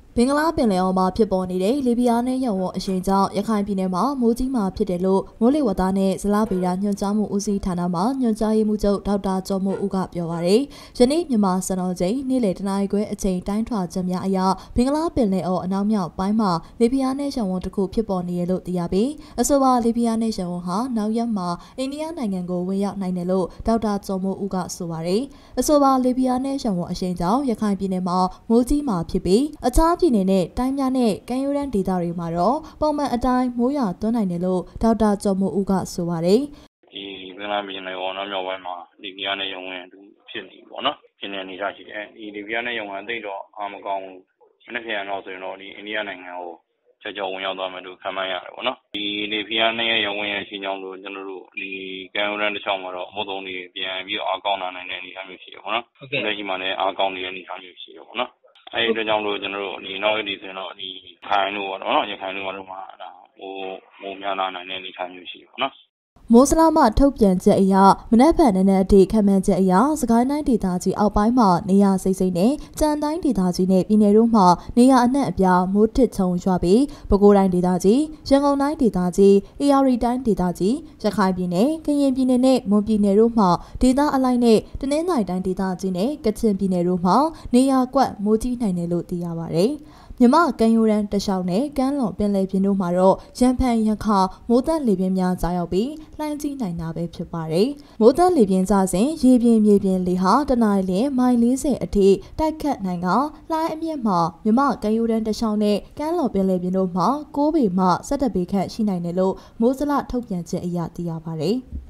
ဘင်္ဂလားပင်လယ်အော်မှာဖြစ်ပေါ်နေတဲ့လေပြင်းနဲ့ရပ်ဝန်းအရှိန်ကြောင့်ရခိုင်ပြည်နယ်မှာမိုးကြီးမှာဖြစ်တယ်လို့မိုးလေဝသနဲ့ဇလဗေဒညွှန်ကြားမှုဦးစီးဌာနမှညွှန်ကြားရေးမှူးချုပ်ဒေါက်တာကျော်မိုးဦးကပြောပါရယ်ယနေ့မြန်မာစံတော်ချိန်နေ့လယ်တနာရီခွဲအချိန်တိုင်းထွာချက်များအရဘင်္ဂလားပင်လယ်အော်အနောက်မြောက်ပိုင်းမှာလေပြင်းနဲ့ရပ်ဝန်းတစ်ခုဖြစ်ပေါ်နေရလို့သိရပြီးအဆိုပါလေပြင်းနဲ့ရပ်ဝန်းဟာနောက်ရက်မှာအိန္ဒိယနိုင်ငံကိုဝင်ရောက်နိုင်တယ်လို့ဒေါက်တာကျော်မိုးဦးကဆိုပါရယ်အဆိုပါလေပြင်းနဲ့ရပ်ဝန်းအရှိန်ကြောင့်ရခိုင်ပြည်နယ်မှာမိုးကြီးမှာဖြစ်ပြီးအခြားပြည်နယ်နဲ့တိုင်းများနဲ့ကမ်းရိုးတန်းဒေသတွေမှာတော့ပုံမှန်အတိုင်းမိုးရွာသွန်းနိုင်တယ်လို့ဒေါက်တာကျော်မိုးဦးကဆိုပါတယ်။ဒီဘင်္ဂလားပြည်နယ်အော်နောက်မြောက်ပိုင်းမှာလေပြင်းနဲ့ရပ်ဝန်းဖြစ်နေပေါ့နော်။ဖြစ်နေအနေအထားရှိတယ်။ဒီလေပြင်းနဲ့ရပ်ဝန်းအသိတော့အားမကောင်းဘူး။နှစ်ပြန်တော့ဆိုရင်တော့ဒီအိန္ဒိယနိုင်ငံကိုကြော်ဝင်ရောက်သွားမယ်လို့ခန့်မှန်းရတယ်ပေါ့နော်။ဒီလေပြင်းနဲ့ရပ်ဝန်းရဲ့ရှင်းကြောင်းလို့ကျွန်တော်တို့ဒီကမ်းရိုးတန်းတစ်လျှောက်မှာတော့မုတ်သုံးတွေပြန်ပြီးအားကောင်းလာနိုင်တဲ့အနေအထားမျိုးရှိတယ်ပေါ့နော်။လက်ရှိမှာလည်းအားကောင်းနေတဲ့အနေအထားမျိုးရှိတယ်ပေါ့နော်။အဲဒီအတွက်ကြောင့်လို့ကျွန်တော်တို့ဒီနောက်ရက်ဒီဆိုရင်တော့ဒီခိုင်လို့ပေါ့နော်ရခိုင်လို့ကတော့မှမိုးများလာနိုင်တဲ့အနေအထားမျိုးရှိတယ်ပေါ့နော်မိုးစလာမထုတ်ပြန်ချက်အရမနက်ဖြန်နဲ့အထိခံမှန်းချက်အရစကိုင်းတိုင်းဒေသကြီးအောက်ပိုင်းမှာနေရစိစိနဲ့ကြံတိုင်းဒေသကြီးနဲ့ပြည်နယ်တို့မှာနေရအနှံ့အပြားမိုးထစ်ချုံရွာပြီးပဲခူးတိုင်းဒေသကြီးရန်ကုန်တိုင်းဒေသကြီးအေရရီတိုင်းဒေသကြီးရခိုင်ပြည်နယ်ကရင်ပြည်နယ်နဲ့မွန်ပြည်နယ်တို့မှာဒေသအလိုက်နဲ့တနင်္သာရီတိုင်းဒေသကြီးနဲ့ကချင်ပြည်နယ်တို့မှာနေရကွက်မိုးကြီးနိုင်တယ်လို့သိရပါတယ်မြမကမ်းရိုးတန်းတလျှောက်နဲ့ကမ်းလွန်ပင်လယ်ပြင်တို့မှာတော့ရန်ဖန်ရခါမိုးသက်လေပြင်းများကြာရောက်ပြီးလှိုင်းကြီးနိုင်တာပဲဖြစ်ပါတယ်။မိုးသက်လေပြင်းကြစဉ်ရေပြင်မြေပြင်လေဟာတနအီလမိုင်40အထိတိုက်ခတ်နိုင်ကလှိုင်းအမြင့်မှာမြမကမ်းရိုးတန်းတလျှောက်နဲ့ကမ်းလွန်ပင်လယ်ပြင်တို့မှာ6ပေမှ17ပေခန့်ရှိနိုင်တယ်လို့မိုးစလထုတ်ပြန်ချက်အရသိရပါတယ်။